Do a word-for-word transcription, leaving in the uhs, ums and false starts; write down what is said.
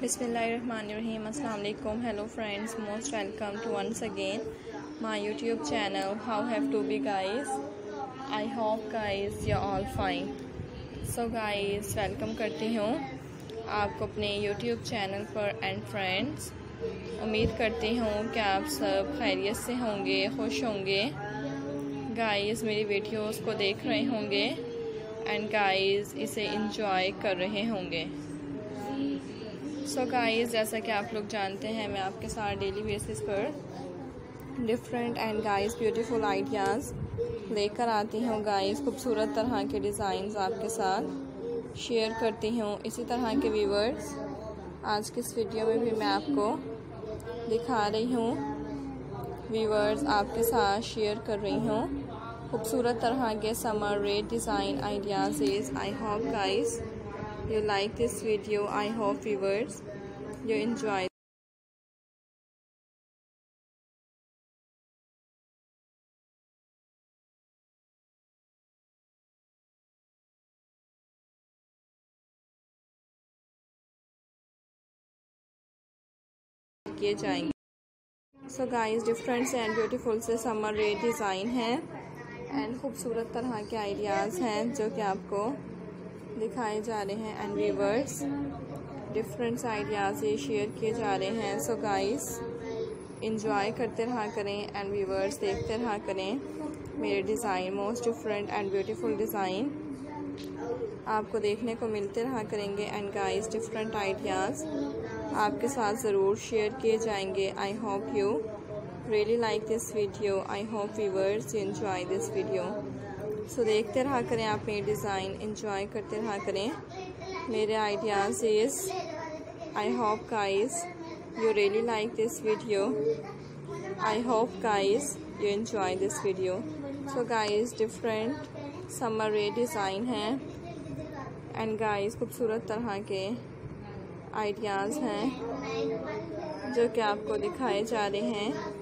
Bismillahirrahmanirrahim. Assalamu alaikum. Hello friends, most welcome to once again my YouTube channel. How have to be guys? I hope guys you're all fine. So guys, welcome करती हूँ आपको अपने YouTube channel पर and friends. उम्मीद करती हूँ कि आप सब खैरियत से होंगे, खुश होंगे। गाइस मेरी वीडियोस को देख रहे होंगे एंड गाइस इसे इंजॉय कर रहे होंगे। सो so गाइस, जैसा कि आप लोग जानते हैं, मैं आपके साथ डेली बेसिस पर different and guys beautiful ideas लेकर आती हूँ। गाइस खूबसूरत तरह के डिज़ाइंस आपके साथ शेयर करती हूँ। इसी तरह के व्यूअर्स आज की इस वीडियो में भी मैं आपको दिखा रही हूँ। व्यूअर्स आपके साथ शेयर कर रही हूँ खूबसूरत तरह के summer red design ideas. I hope guys you like this video. I hope viewers you enjoy. किए जाएंगे। So guys different and beautiful से समर रेड डिज़ाइन है एंड खूबसूरत तरह के आइडियाज़ हैं जो कि आपको दिखाए जा रहे हैं एंड व्यूअर्स डिफरेंट आइडियाज़ ये शेयर किए जा रहे हैं। सो गाइस इंजॉय करते रहा करें एंड व्यूअर्स देखते रहा करें मेरे design. Most different and beautiful design आपको देखने को मिलते रहा करेंगे एंड गाइस डिफरेंट आइडियाज़ आपके साथ ज़रूर शेयर किए जाएंगे। I hope you really like this video. I hope viewers you enjoy this video. So देखते रहा करें आप मेरे डिज़ाइन, इंजॉय करते रहा करें मेरे ideas. Is I hope guys you really like this video. I hope guys you enjoy this video. So guys different summer ray design हैं एंड गाइस खूबसूरत तरह के आइडियाज़ हैं जो कि आपको दिखाए जा रहे हैं।